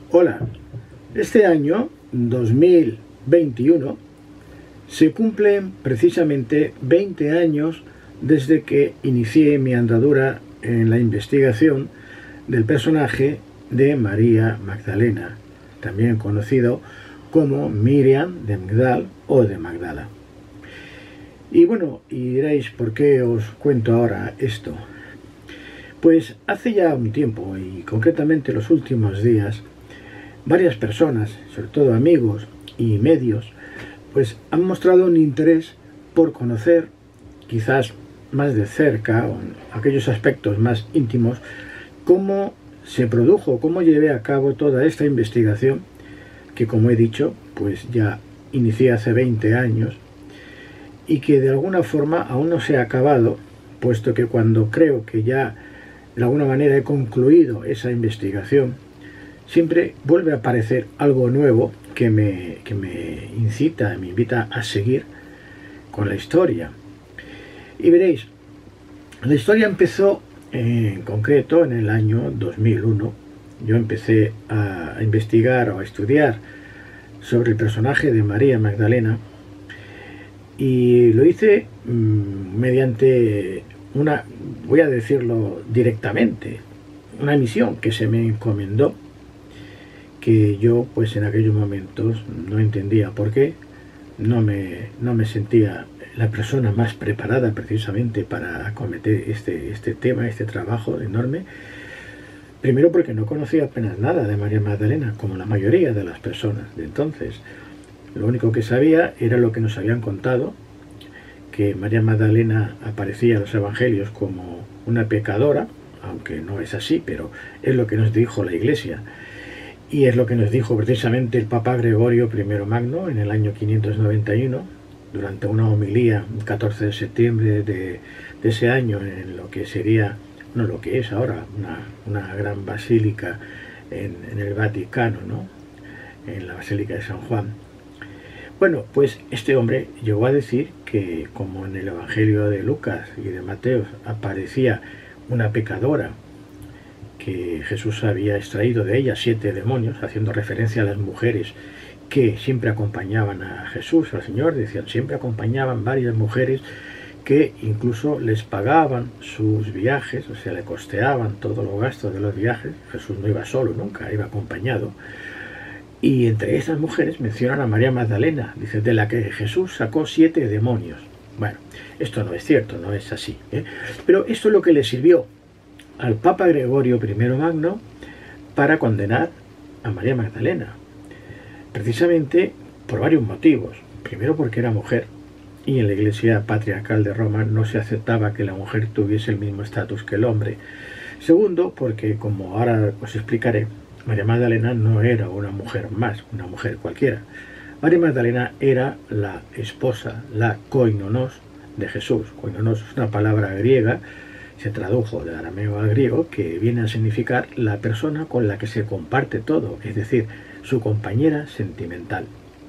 Hola, este año 2021 se cumplen precisamente 20 años desde que inicié mi andadura en la investigación del personaje de María Magdalena, también conocido como Miriam de Migdal o de Magdala. Y bueno, y diréis, ¿por qué os cuento ahora esto? Pues hace ya un tiempo, y concretamente los últimos días, varias personas, sobre todo amigos y medios, pues han mostrado un interés por conocer, quizás más de cerca, o en aquellos aspectos más íntimos, cómo se produjo, cómo llevé a cabo toda esta investigación, que como he dicho, pues ya inicié hace 20 años, y que de alguna forma aún no se ha acabado, puesto que cuando creo que ya de alguna manera he concluido esa investigación, siempre vuelve a aparecer algo nuevo que me incita, me invita a seguir con la historia. Y veréis, la historia empezó en concreto en el año 2001. Yo empecé a investigar o a estudiar sobre el personaje de María Magdalena, y lo hice mediante una, voy a decirlo directamente, una misión que se me encomendó, que yo pues en aquellos momentos no entendía por qué, no me sentía la persona más preparada precisamente para acometer este tema, este trabajo enorme. Primero porque no conocía apenas nada de María Magdalena, como la mayoría de las personas de entonces. Lo único que sabía era lo que nos habían contado, que María Magdalena aparecía en los evangelios como una pecadora, aunque no es así, pero es lo que nos dijo la Iglesia. Y es lo que nos dijo precisamente el Papa Gregorio I Magno en el año 591, durante una homilía, el 14 de septiembre de ese año, en lo que sería, no lo que es ahora, una gran basílica en el Vaticano, ¿no? En la Basílica de San Juan. Bueno, pues este hombre llegó a decir que, como en el Evangelio de Lucas y de Mateo aparecía una pecadora, que Jesús había extraído de ella 7 demonios, haciendo referencia a las mujeres que siempre acompañaban a Jesús, al Señor, decían, siempre acompañaban varias mujeres que incluso les pagaban sus viajes, o sea, le costeaban todos los gastos de los viajes. Jesús no iba solo nunca, iba acompañado. Y entre esas mujeres mencionan a María Magdalena, dice, de la que Jesús sacó 7 demonios. Bueno, esto no es cierto, no es así, ¿eh? Pero esto es lo que le sirvió al Papa Gregorio I Magno para condenar a María Magdalena, precisamente por varios motivos. Primero, porque era mujer, y en la Iglesia patriarcal de Roma no se aceptaba que la mujer tuviese el mismo estatus que el hombre. Segundo, porque, como ahora os explicaré, María Magdalena no era una mujer más, una mujer cualquiera. María Magdalena era la esposa, la koinonos de Jesús. Koinonos es una palabra griega, se tradujo del arameo al griego, que viene a significar la persona con la que se comparte todo, es decir, su compañera sentimental.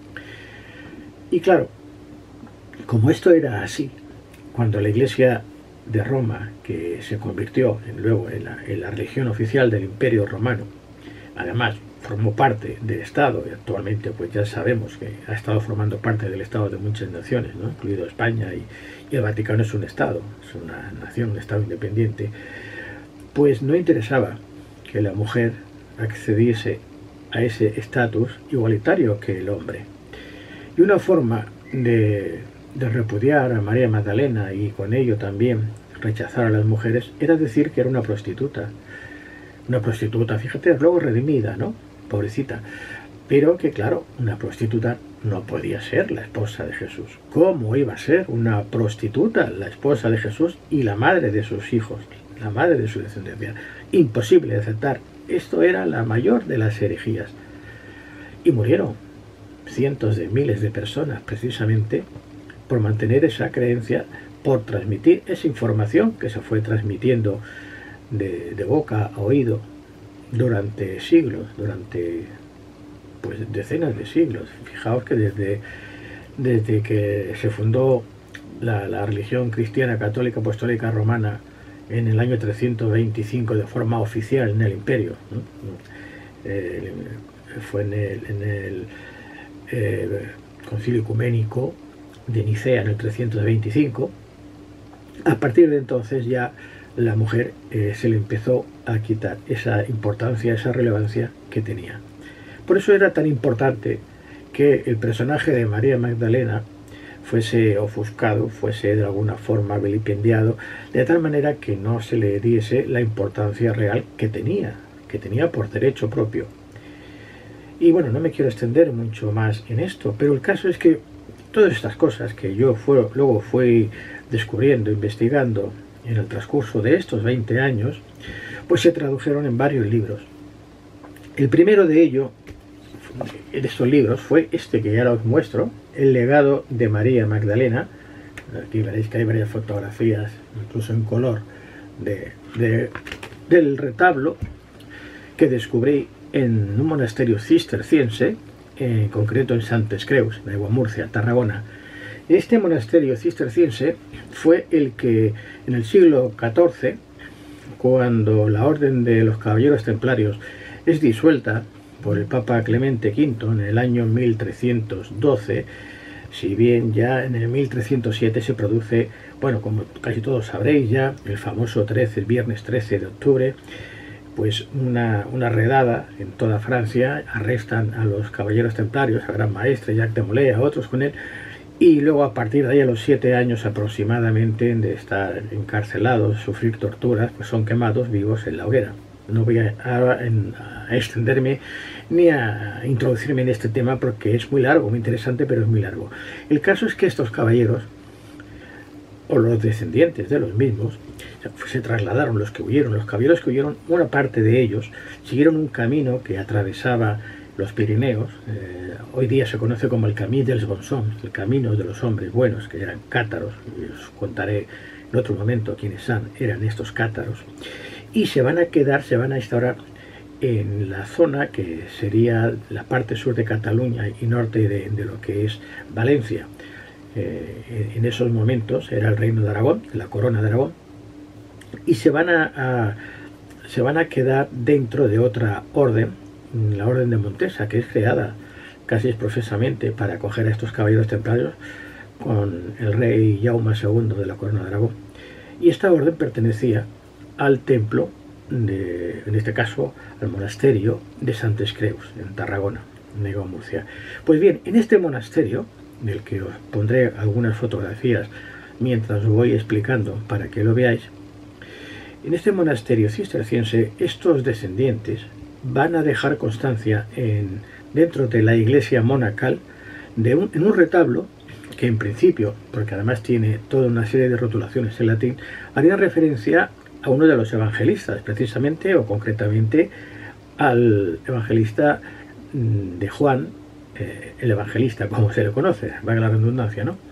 Y claro, como esto era así, cuando la Iglesia de Roma, que se convirtió luego en la religión oficial del Imperio Romano, además formó parte del Estado, y actualmente pues ya sabemos que ha estado formando parte del Estado de muchas naciones, ¿no? Incluido España, y el Vaticano es un Estado, es una nación, un Estado independiente, pues no interesaba que la mujer accediese a ese estatus igualitario que el hombre. Y una forma de repudiar a María Magdalena y con ello también rechazar a las mujeres era decir que era una prostituta. Una prostituta, fíjate, luego redimida, ¿no? Pobrecita. Pero que, claro, una prostituta no podía ser la esposa de Jesús. ¿Cómo iba a ser una prostituta la esposa de Jesús y la madre de sus hijos, la madre de su descendencia? Imposible de aceptar. Esto era la mayor de las herejías. Y murieron cientos de miles de personas precisamente por mantener esa creencia, por transmitir esa información que se fue transmitiendo de boca a oído durante siglos, durante pues decenas de siglos. Fijaos que desde que se fundó la religión cristiana católica apostólica romana en el año 325 de forma oficial en el imperio, ¿no? fue en el Concilio Ecuménico de Nicea en el 325. A partir de entonces ya la mujer se le empezó a quitar esa importancia, esa relevancia que tenía. Por eso era tan importante que el personaje de María Magdalena fuese ofuscado, fuese de alguna forma vilipendiado, de tal manera que no se le diese la importancia real que tenía por derecho propio. Y bueno, no me quiero extender mucho más en esto, pero el caso es que todas estas cosas que yo luego fui descubriendo, investigando en el transcurso de estos 20 años, pues se tradujeron en varios libros. El primero de ellos, de estos libros, fue este que ya os muestro, El legado de María Magdalena. Aquí veréis que hay varias fotografías, incluso en color, del retablo que descubrí en un monasterio cisterciense, en concreto en Santes Creus, de Aiguamurcia, Tarragona. Este monasterio cisterciense fue el que en el siglo XIV, cuando la Orden de los Caballeros Templarios es disuelta por el Papa Clemente V en el año 1312, si bien ya en el 1307 se produce, bueno, como casi todos sabréis ya, el famoso el viernes 13 de octubre, pues una redada en toda Francia, arrestan a los caballeros templarios, al gran maestre Jacques de Molay, a otros con él, y luego a partir de ahí, a los 7 años aproximadamente de estar encarcelados, sufrir torturas, pues son quemados vivos en la hoguera. No voy a extenderme ni a introducirme en este tema porque es muy largo, muy interesante, pero es muy largo. El caso es que estos caballeros, o los descendientes de los mismos, se trasladaron, los caballeros que huyeron, una parte de ellos siguieron un camino que atravesaba los Pirineos. Hoy día se conoce como el Camí dels Bons Homes, el camino de los hombres buenos, que eran cátaros, y os contaré en otro momento quiénes eran estos cátaros, y se van a instaurar en la zona que sería la parte sur de Cataluña y norte de lo que es Valencia. En esos momentos era el reino de Aragón, la corona de Aragón, y se van a quedar dentro de otra orden, la orden de Montesa, que es creada casi profesamente para acoger a estos caballeros templarios con el rey Jaume II de la corona de Aragón. Y esta orden pertenecía al templo, en este caso al monasterio de Santes Creus, en Tarragona, en Aiguamurcia. Pues bien, en este monasterio, del que os pondré algunas fotografías mientras os voy explicando para que lo veáis, en este monasterio cisterciense estos descendientes van a dejar constancia dentro de la iglesia monacal en un retablo que en principio, porque además tiene toda una serie de rotulaciones en latín, haría referencia a uno de los evangelistas, precisamente o concretamente al evangelista de Juan, el evangelista como se le conoce, valga la redundancia, ¿no?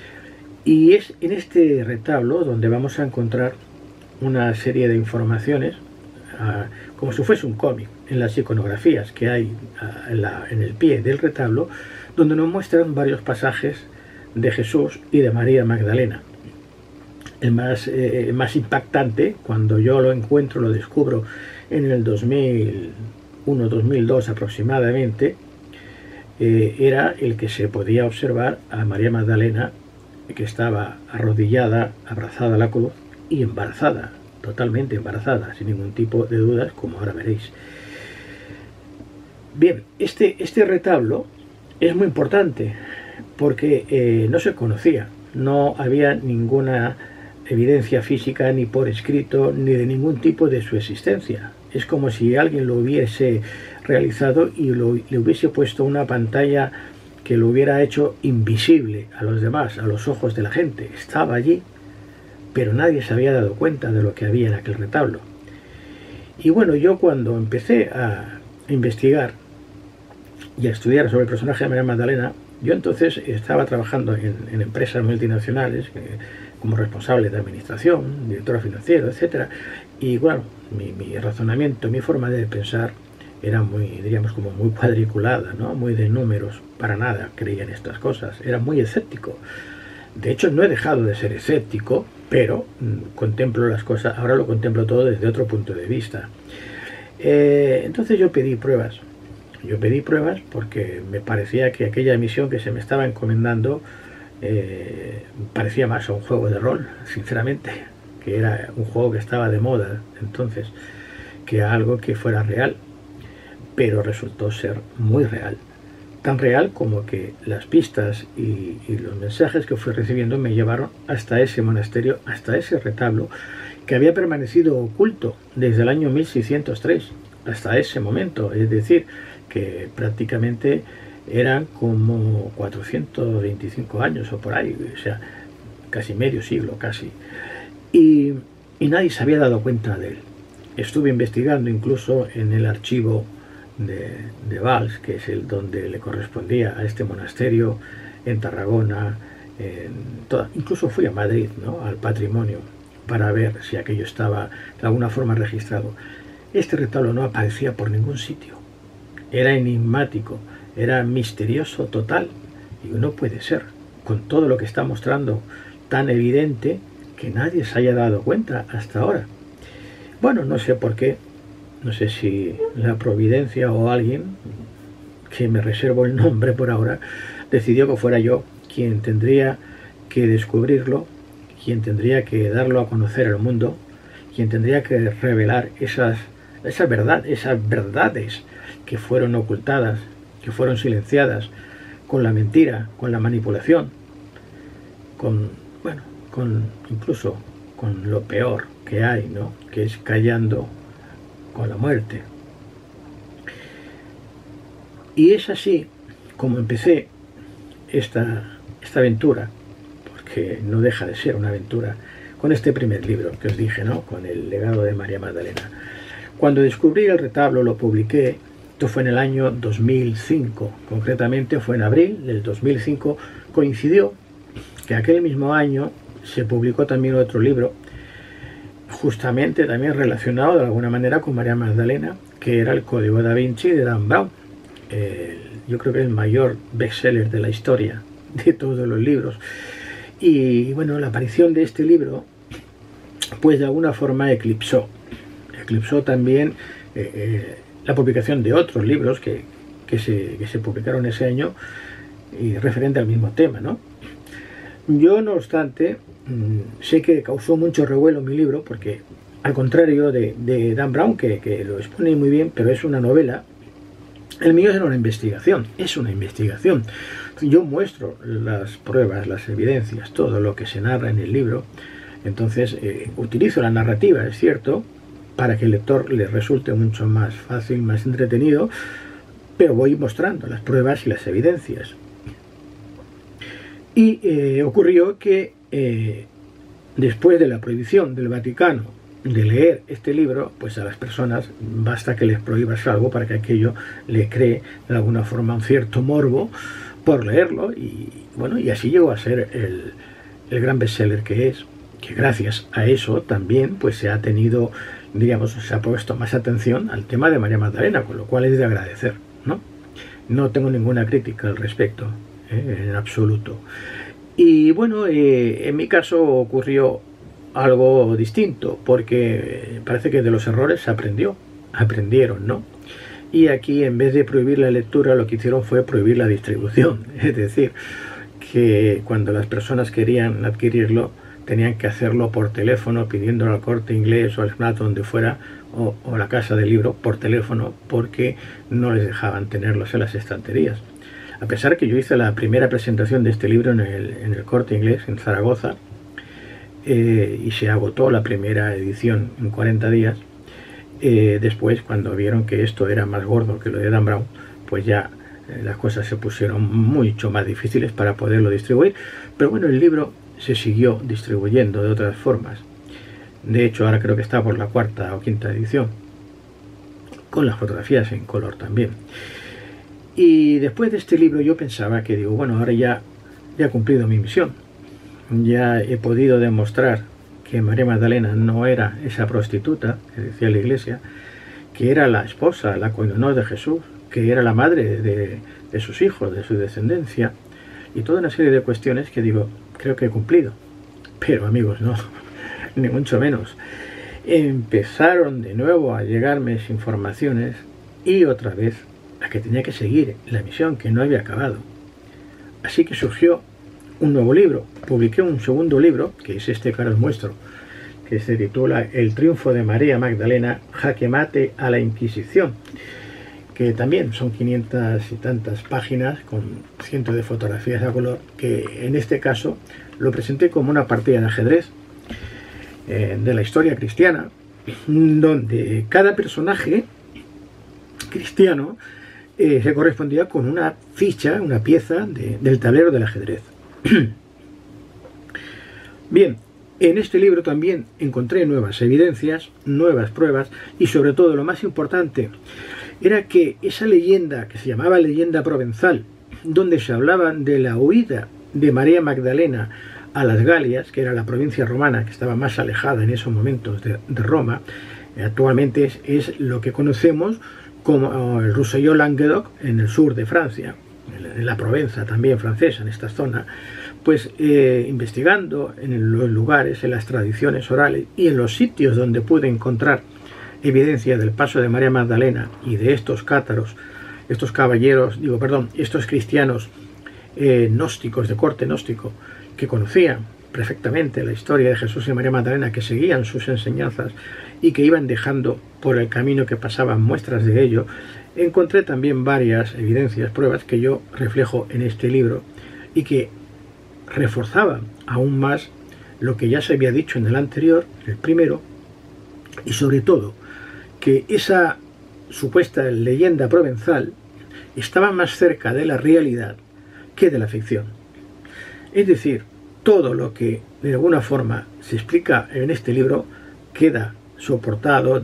Y es en este retablo donde vamos a encontrar una serie de informaciones, como si fuese un cómic, en las iconografías que hay en el pie del retablo, donde nos muestran varios pasajes de Jesús y de María Magdalena. El más impactante, cuando yo lo encuentro, lo descubro en el 2001-2002 aproximadamente, era el que se podía observar a María Magdalena, que estaba arrodillada, abrazada a la cruz y embarazada, totalmente embarazada, sin ningún tipo de dudas, como ahora veréis. Bien, este retablo es muy importante porque no se conocía, no había ninguna evidencia física ni por escrito ni de ningún tipo de su existencia. Es como si alguien lo hubiese realizado y le hubiese puesto una pantalla que lo hubiera hecho invisible a los demás, a los ojos de la gente. Estaba allí, pero nadie se había dado cuenta de lo que había en aquel retablo. Y bueno, yo cuando empecé a investigar y a estudiar sobre el personaje de María Magdalena, yo entonces estaba trabajando en empresas multinacionales como responsable de administración, director financiero, etc. Y bueno, mi razonamiento, mi forma de pensar era muy, diríamos, como muy cuadriculada, ¿no? Muy de números, para nada creía en estas cosas, era muy escéptico. De hecho, no he dejado de ser escéptico, pero contemplo las cosas, ahora lo contemplo todo desde otro punto de vista. Entonces yo pedí pruebas Yo pedí pruebas porque me parecía que aquella misión que se me estaba encomendando parecía más a un juego de rol, sinceramente, que era un juego que estaba de moda entonces, que a algo que fuera real, pero resultó ser muy real. Tan real como que las pistas y los mensajes que fui recibiendo me llevaron hasta ese monasterio, hasta ese retablo, que había permanecido oculto desde el año 1603 hasta ese momento, es decir, que prácticamente eran como 425 años o por ahí, o sea, casi medio siglo, casi. Y nadie se había dado cuenta de él. Estuve investigando incluso en el archivo de Valls, que es el donde le correspondía a este monasterio, en Tarragona, incluso fui a Madrid, ¿no?, al patrimonio, para ver si aquello estaba de alguna forma registrado. Este retablo no aparecía por ningún sitio. Era enigmático, era misterioso total. Y no puede ser, con todo lo que está mostrando, tan evidente, que nadie se haya dado cuenta hasta ahora. Bueno, no sé por qué, no sé si la providencia o alguien, que me reservo el nombre por ahora, decidió que fuera yo quien tendría que descubrirlo, quien tendría que darlo a conocer al mundo, quien tendría que revelar esas verdades que fueron ocultadas, que fueron silenciadas con la mentira, con la manipulación, incluso con lo peor que hay, ¿no?, que es callando con la muerte. Y es así como empecé esta aventura, porque no deja de ser una aventura, con este primer libro que os dije, ¿no?, con el legado de María Magdalena. Cuando descubrí el retablo lo publiqué, esto fue en el año 2005, concretamente fue en abril del 2005, coincidió que aquel mismo año se publicó también otro libro, justamente también relacionado de alguna manera con María Magdalena, que era El Código da Vinci de Dan Brown. Yo creo que el mayor bestseller de la historia de todos los libros. Y bueno, la aparición de este libro, pues de alguna forma eclipsó también la publicación de otros libros que se publicaron ese año y referente al mismo tema, ¿no? Yo, no obstante, sé que causó mucho revuelo mi libro, porque al contrario de Dan Brown, que lo expone muy bien, pero es una novela, el mío es una investigación, Yo muestro las pruebas, las evidencias, todo lo que se narra en el libro. Entonces utilizo la narrativa, es cierto, para que el lector le resulte mucho más fácil, más entretenido, pero voy mostrando las pruebas y las evidencias. Y ocurrió que después de la prohibición del Vaticano de leer este libro, pues a las personas basta que les prohíbas algo para que aquello le cree de alguna forma un cierto morbo por leerlo, y bueno, y así llegó a ser el gran bestseller que es, que gracias a eso también pues se ha tenido, digamos, se ha puesto más atención al tema de María Magdalena, con lo cual es de agradecer, ¿no? No tengo ninguna crítica al respecto, en absoluto. Y bueno, en mi caso ocurrió algo distinto, porque parece que de los errores se aprendieron, ¿no? Y aquí, en vez de prohibir la lectura, lo que hicieron fue prohibir la distribución. Es decir, que cuando las personas querían adquirirlo, tenían que hacerlo por teléfono, pidiéndolo al Corte Inglés o al FNAC, donde fuera, o la casa del libro, por teléfono, porque no les dejaban tenerlos en las estanterías. A pesar que yo hice la primera presentación de este libro en el Corte Inglés, en Zaragoza, y se agotó la primera edición en 40 días, después, cuando vieron que esto era más gordo que lo de Dan Brown, pues ya las cosas se pusieron mucho más difíciles para poderlo distribuir. Pero bueno, el libro se siguió distribuyendo de otras formas. De hecho, ahora creo que está por la 4ª o 5ª edición, con las fotografías en color también. Y después de este libro yo pensaba que, digo, bueno, ahora ya he cumplido mi misión. Ya he podido demostrar que María Magdalena no era esa prostituta que decía la Iglesia, que era la esposa, la coinonós de Jesús, que era la madre de sus hijos, de su descendencia, y toda una serie de cuestiones que digo, creo que he cumplido. Pero amigos, no, ni mucho menos. Empezaron de nuevo a llegarme informaciones, y otra vez que tenía que seguir la misión, que no había acabado. Así que surgió un nuevo libro. Publiqué un segundo libro, que es este que ahora os muestro, que se titula El triunfo de María Magdalena, jaque mate a la Inquisición, que también son 500 y tantas páginas con cientos de fotografías a color, que en este caso lo presenté como una partida de ajedrez de la historia cristiana, donde cada personaje cristiano se correspondía con una ficha, una pieza del tablero del ajedrez. Bien, en este libro también encontré nuevas evidencias, nuevas pruebas y sobre todo lo más importante era que esa leyenda que se llamaba leyenda provenzal, donde se hablaba de la huida de María Magdalena a las Galias, que era la provincia romana que estaba más alejada en esos momentos de Roma, actualmente es lo que conocemos como el Roussillon-Languedoc en el sur de Francia, en la Provenza también francesa, en esta zona. Pues investigando en los lugares, en las tradiciones orales y en los sitios donde pude encontrar evidencia del paso de María Magdalena y de estos cátaros, estos caballeros, estos cristianos gnósticos, de corte gnóstico, que conocían perfectamente la historia de Jesús y María Magdalena, que seguían sus enseñanzas y que iban dejando por el camino que pasaban muestras de ello, encontré también varias evidencias, pruebas que yo reflejo en este libro y que reforzaban aún más lo que ya se había dicho en el anterior, el primero, y sobre todo que esa supuesta leyenda provenzal estaba más cerca de la realidad que de la ficción. Es decir, todo lo que de alguna forma se explica en este libro queda soportado,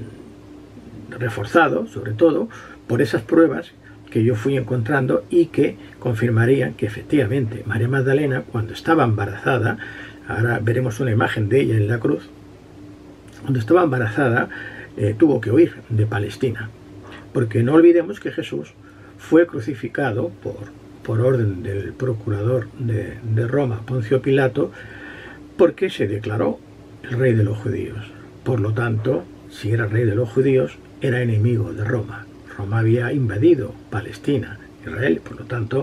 reforzado sobre todo por esas pruebas que yo fui encontrando y que confirmarían que efectivamente María Magdalena, cuando estaba embarazada, ahora veremos una imagen de ella en la cruz, cuando estaba embarazada tuvo que huir de Palestina, porque no olvidemos que Jesús fue crucificado por orden del procurador de Roma, Poncio Pilato, porque se declaró el rey de los judíos. Por lo tanto, si era rey de los judíos, era enemigo de Roma. Roma había invadido Palestina, Israel, por lo tanto,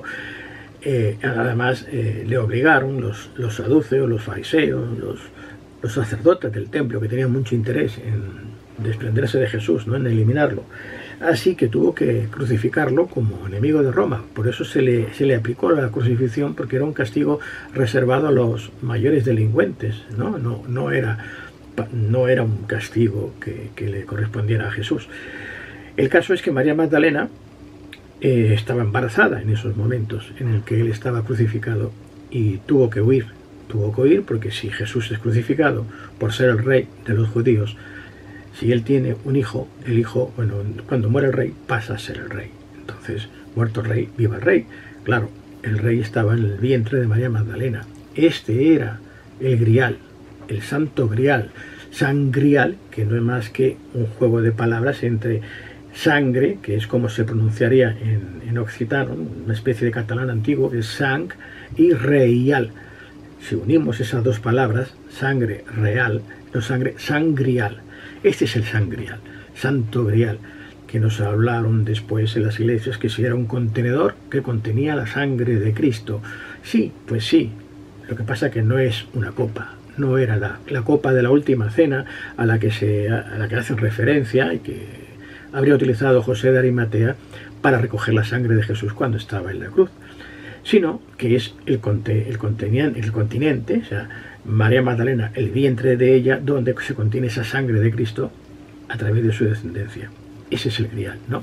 además le obligaron los saduceos, los fariseos, los sacerdotes del templo, que tenían mucho interés en desprenderse de Jesús, ¿no?, en eliminarlo. Así que tuvo que crucificarlo como enemigo de Roma. Por eso se le aplicó la crucifixión, porque era un castigo reservado a los mayores delincuentes, ¿no? No era un castigo que le correspondiera a Jesús. El caso es que María Magdalena estaba embarazada en esos momentos en el que él estaba crucificado y tuvo que huir porque si Jesús es crucificado por ser el rey de los judíos, si él tiene un hijo, el hijo, cuando muere el rey, pasa a ser el rey. Entonces, muerto el rey, viva el rey. Claro, el rey estaba en el vientre de María Magdalena. Este era el grial, el santo grial, sangrial, que no es más que un juego de palabras entre sangre, que es como se pronunciaría en occitano, una especie de catalán antiguo, que es sang, y reial. Si unimos esas dos palabras, sangre real, no sangre, sangrial. Este es el sangrial, santo grial, que nos hablaron después en las iglesias que si era un contenedor que contenía la sangre de Cristo. Sí, pues sí, lo que pasa que no es una copa, no era la copa de la última cena a la que hacen referencia y que habría utilizado José de Arimatea para recoger la sangre de Jesús cuando estaba en la cruz, sino que es el continente, o sea, María Magdalena, el vientre de ella, donde se contiene esa sangre de Cristo a través de su descendencia. Ese es el grial, ¿no?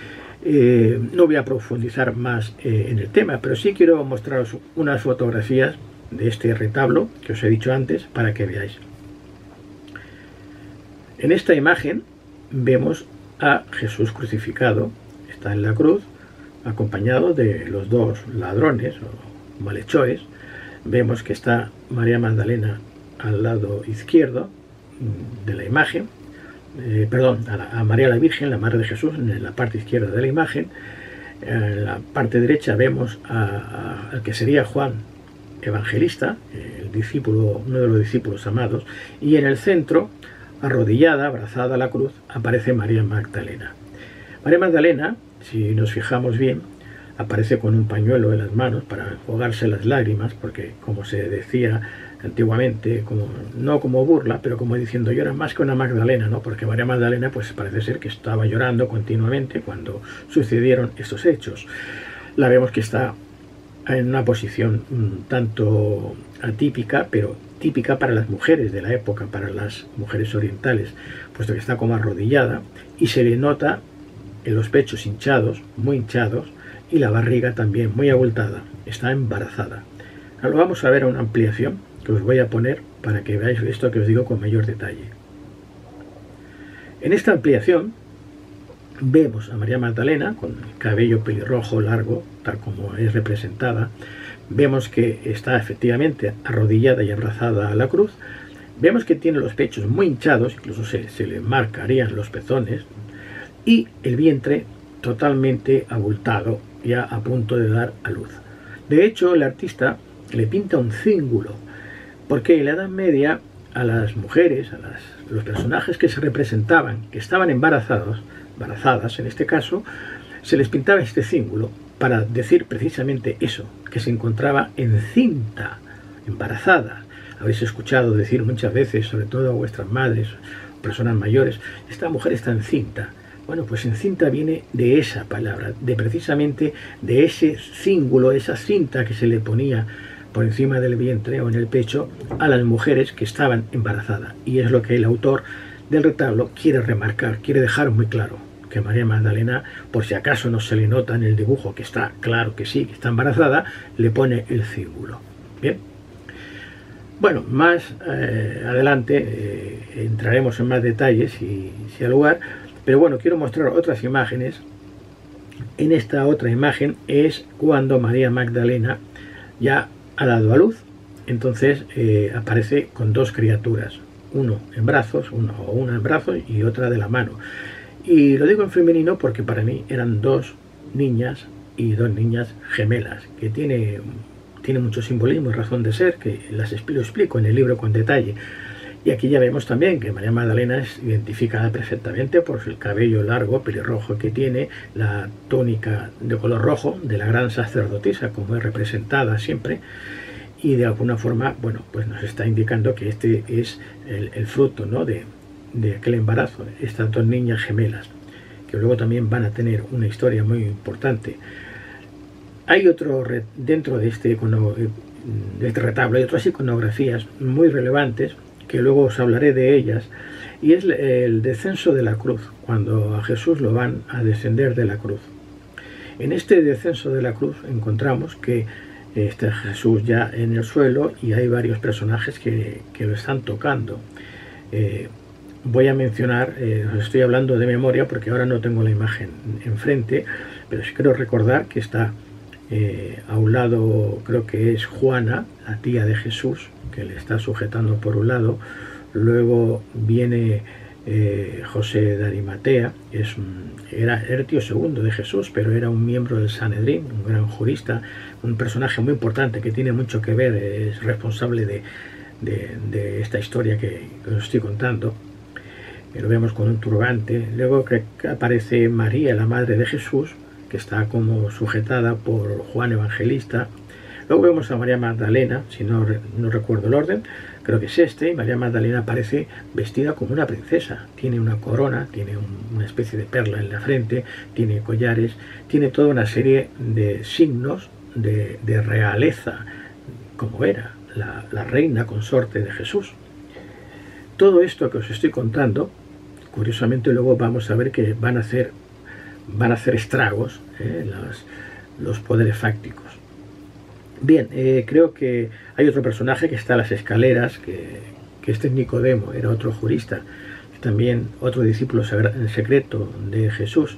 No voy a profundizar más en el tema, pero sí quiero mostraros unas fotografías de este retablo que os he dicho antes para que veáis. En esta imagen vemos a Jesús crucificado, está en la cruz, acompañado de los dos ladrones o malhechores. Vemos que está María Magdalena al lado izquierdo de la imagen, a María la Virgen, la Madre de Jesús, en la parte izquierda de la imagen. En la parte derecha vemos al que sería Juan Evangelista, el discípulo, uno de los discípulos amados, y en el centro, arrodillada, abrazada a la cruz, aparece María Magdalena. María Magdalena si nos fijamos bien, aparece con un pañuelo en las manos para enjuagarse las lágrimas, porque como se decía antiguamente, no como burla, pero como diciendo yo era más que una Magdalena, ¿no? Porque María Magdalena pues parece ser que estaba llorando continuamente cuando sucedieron estos hechos. La vemos que está en una posición tanto atípica, pero típica para las mujeres de la época, para las mujeres orientales, puesto que está como arrodillada y se le nota en los pechos hinchados, muy hinchados, y la barriga también muy abultada. Está embarazada. Ahora lo vamos a ver a una ampliación que os voy a poner para que veáis esto que os digo con mayor detalle. En esta ampliación vemos a María Magdalena con el cabello pelirrojo largo, tal como es representada. Vemos que está efectivamente arrodillada y abrazada a la cruz. Vemos que tiene los pechos muy hinchados, incluso se le marcarían los pezones, y el vientre totalmente abultado, ya a punto de dar a luz. De hecho, el artista le pinta un cíngulo, porque en la Edad Media a las mujeres, los personajes que se representaban, que estaban embarazadas en este caso, se les pintaba este cíngulo para decir precisamente eso, que se encontraba encinta, embarazada. Habéis escuchado decir muchas veces, sobre todo a vuestras madres, personas mayores, esta mujer está encinta. Bueno, pues encinta viene de esa palabra, precisamente de ese cíngulo, esa cinta que se le ponía por encima del vientre o en el pecho a las mujeres que estaban embarazadas. Y es lo que el autor del retablo quiere remarcar, quiere dejar muy claro, que María Magdalena, por si acaso no se le nota en el dibujo que está claro que sí, que está embarazada, le pone el cíngulo. Bien. Bueno, más adelante entraremos en más detalles si al lugar, pero bueno, quiero mostrar otras imágenes. En esta otra imagen es cuando María Magdalena ya ha dado a luz, entonces aparece con dos criaturas, una en brazos y otra de la mano. Y lo digo en femenino porque para mí eran dos niñas y dos niñas gemelas, que tiene mucho simbolismo y razón de ser, que lo explico en el libro con detalle. Y aquí ya vemos también que María Magdalena es identificada perfectamente por el cabello largo, pelirrojo que tiene, la túnica de color rojo de la gran sacerdotisa, como es representada siempre, y de alguna forma, bueno, pues nos está indicando que este es el fruto, ¿no?, de aquel embarazo, estas dos niñas gemelas, que luego también van a tener una historia muy importante. Hay otro, dentro de este retablo, hay otras iconografías muy relevantes, que luego os hablaré de ellas, y es el descenso de la cruz, cuando a Jesús lo van a descender de la cruz. En este descenso de la cruz encontramos que está Jesús ya en el suelo y hay varios personajes que lo están tocando. Voy a mencionar, os estoy hablando de memoria porque ahora no tengo la imagen enfrente, pero sí quiero recordar que está a un lado, creo que es Juana, la tía de Jesús, que le está sujetando por un lado. Luego viene José de Arimatea, era tío segundo de Jesús, pero era un miembro del Sanedrín, un gran jurista, un personaje muy importante que tiene mucho que ver, es responsable de esta historia que os estoy contando. Lo vemos con un turbante. Luego que aparece María, la madre de Jesús, que está como sujetada por Juan Evangelista. Luego vemos a María Magdalena, si no recuerdo el orden, creo que es y María Magdalena aparece vestida como una princesa. Tiene una corona, tiene una especie de perla en la frente, tiene collares, tiene toda una serie de signos de realeza, como era la reina consorte de Jesús. Todo esto que os estoy contando, curiosamente luego vamos a ver que van a hacer estragos los poderes fácticos. Bien, creo que hay otro personaje que está a las escaleras, que este es Nicodemo, era otro jurista, también otro discípulo secreto de Jesús,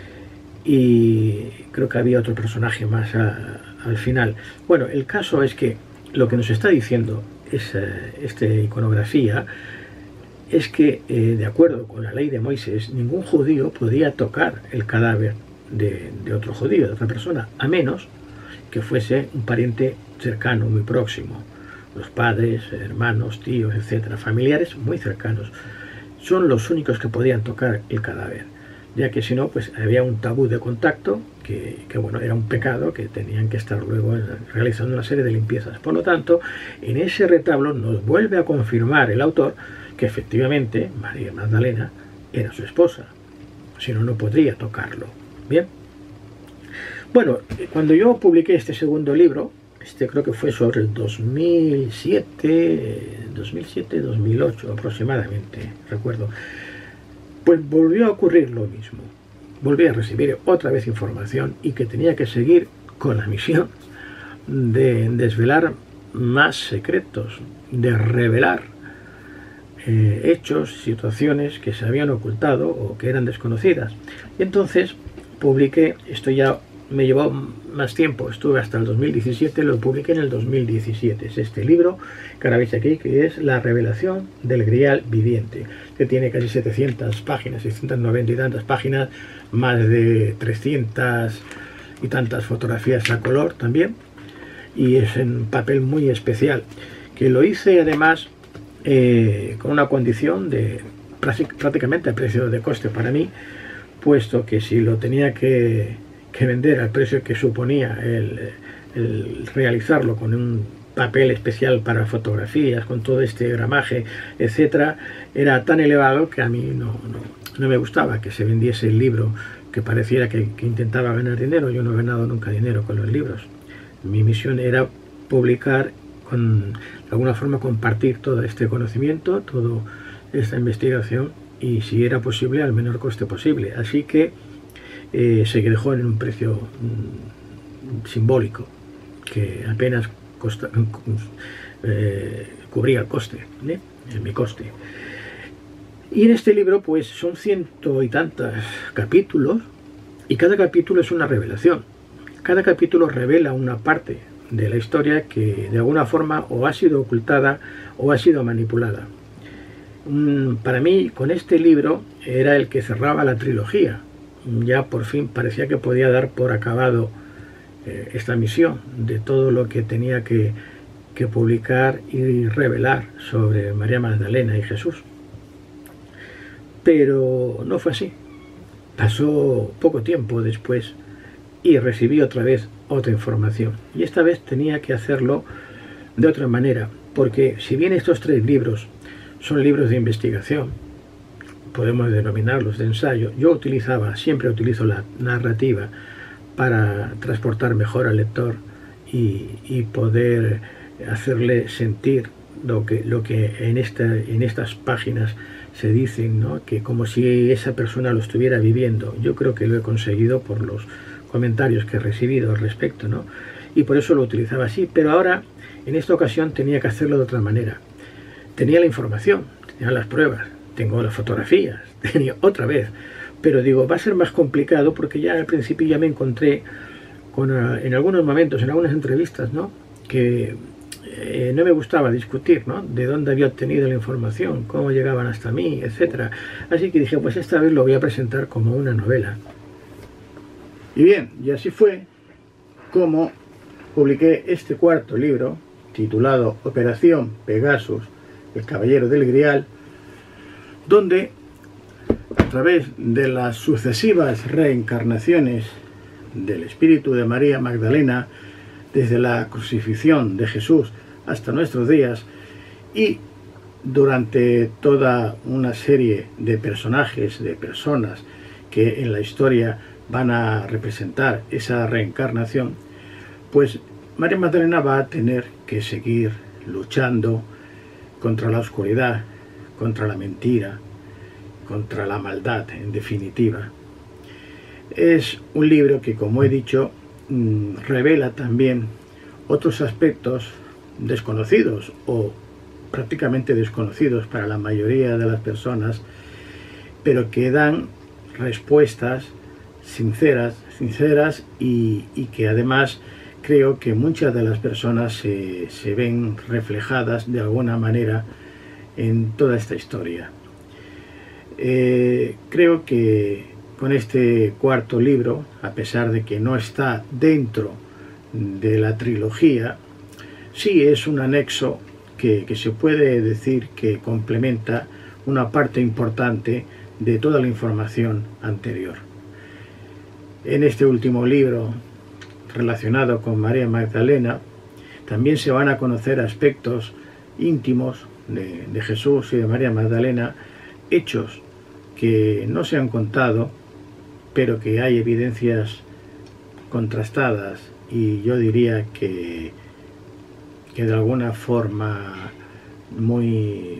y creo que había otro personaje más al final. Bueno, el caso es que lo que nos está diciendo esta iconografía es que, de acuerdo con la ley de Moisés, ningún judío podía tocar el cadáver de otro judío, de otra persona, a menos que fuese un pariente cercano, muy próximo. Los padres, hermanos, tíos, etcétera, familiares muy cercanos, son los únicos que podían tocar el cadáver. ya que si no, pues había un tabú de contacto, que bueno, era un pecado, que tenían que estar luego realizando una serie de limpiezas. Por lo tanto, en ese retablo nos vuelve a confirmar el autor que efectivamente María Magdalena era su esposa, si no, no podría tocarlo. Bien. Bueno, cuando yo publiqué este segundo libro, creo que fue sobre el 2007-2008 aproximadamente, recuerdo, pues volvió a ocurrir lo mismo. Volví a recibir otra vez información y que tenía que seguir con la misión de desvelar más secretos, de revelar hechos, situaciones que se habían ocultado o que eran desconocidas. Y entonces publiqué, esto ya me llevó más tiempo, estuve hasta el 2017, lo publiqué en el 2017. Es este libro que ahora veis aquí, que es La revelación del Grial viviente, que tiene casi 700 páginas, 690 y tantas páginas, más de 300 y tantas fotografías a color también, y es en papel muy especial, que lo hice además con una condición de prácticamente a precio de coste para mí, puesto que si lo tenía que vender al precio que suponía el realizarlo con un papel especial para fotografías, con todo este gramaje, etcétera, era tan elevado que a mí no me gustaba que se vendiese el libro, que pareciera que intentaba ganar dinero. Yo no he ganado nunca dinero con los libros. Mi misión era publicar, de alguna forma compartir todo este conocimiento, toda esta investigación, y si era posible al menor coste posible. Así que se dejó en un precio simbólico, que apenas cubría el coste, mi coste. Y en este libro pues son 100 y tantos capítulos, y cada capítulo es una revelación. Cada capítulo revela una parte de la historia que de alguna forma o ha sido ocultada o ha sido manipulada. Para mí, con este libro era el que cerraba la trilogía. Ya por fin parecía que podía dar por acabado esta misión de todo lo que tenía que publicar y revelar sobre María Magdalena y Jesús. Pero no fue así. Pasó poco tiempo después y recibí otra vez otra información. Y esta vez tenía que hacerlo de otra manera, porque si bien estos 3 libros son libros de investigación, podemos denominarlos de ensayo, yo siempre utilizo la narrativa para transportar mejor al lector y poder hacerle sentir lo que en estas páginas se dicen, ¿no? Que como si esa persona lo estuviera viviendo. Yo creo que lo he conseguido por los comentarios que he recibido al respecto, ¿no? Y por eso lo utilizaba así. Pero ahora, en esta ocasión, tenía que hacerlo de otra manera. Tenía la información, tenía las pruebas, tengo las fotografías, tenía otra vez. Pero digo, va a ser más complicado porque ya al principio ya me encontré en algunos momentos, en algunas entrevistas, ¿no? Que no me gustaba discutir, ¿no? De dónde había obtenido la información, cómo llegaban hasta mí, etcétera. Así que dije, pues esta vez lo voy a presentar como una novela. Y bien, y así fue como publiqué este cuarto libro, titulado Operación Pegasus, el Caballero del Grial, donde a través de las sucesivas reencarnaciones del espíritu de María Magdalena, desde la crucifixión de Jesús hasta nuestros días, y durante toda una serie de personajes, de personas que en la historia van a representar esa reencarnación, pues María Magdalena va a tener que seguir luchando contra la oscuridad, contra la mentira, contra la maldad, en definitiva. Es un libro que, como he dicho, revela también otros aspectos desconocidos o prácticamente desconocidos para la mayoría de las personas, pero que dan respuestas sinceras y que además creo que muchas de las personas se ven reflejadas de alguna manera en toda esta historia. Creo que con este cuarto libro, a pesar de que no está dentro de la trilogía, sí es un anexo que se puede decir que complementa una parte importante de toda la información anterior. En este último libro relacionado con María Magdalena también se van a conocer aspectos íntimos de Jesús y de María Magdalena, hechos que no se han contado, pero que hay evidencias contrastadas y yo diría que de alguna forma muy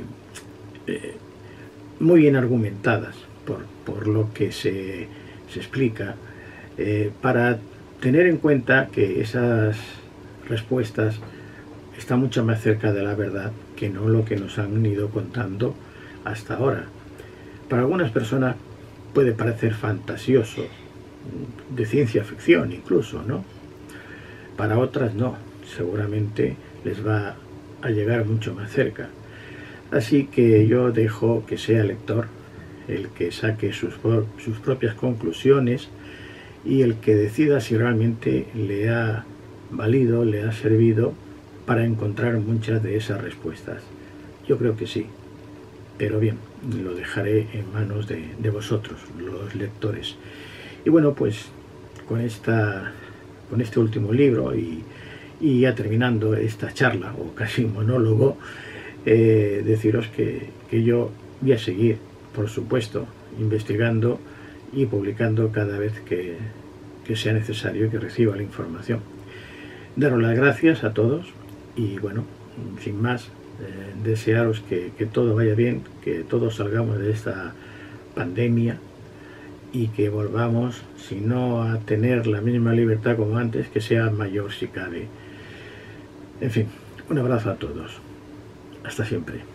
bien argumentadas por lo que se explica, para tener en cuenta que esas respuestas están mucho más cerca de la verdad que no lo que nos han ido contando hasta ahora. Para algunas personas puede parecer fantasioso, de ciencia ficción incluso, ¿no? Para otras no, seguramente les va a llegar mucho más cerca. Así que yo dejo que sea el lector el que saque sus propias conclusiones y el que decida si realmente le ha valido, le ha servido para encontrar muchas de esas respuestas. Yo creo que sí, pero bien, lo dejaré en manos de vosotros, los lectores. Y bueno, pues con este último libro y ya terminando esta charla, o casi un monólogo, deciros que yo voy a seguir, por supuesto, investigando y publicando cada vez que sea necesario, que reciba la información. Daros las gracias a todos y bueno, sin más, desearos que todo vaya bien, que todos salgamos de esta pandemia y que volvamos, si no a tener la misma libertad como antes, que sea mayor si cabe. En fin, un abrazo a todos. Hasta siempre.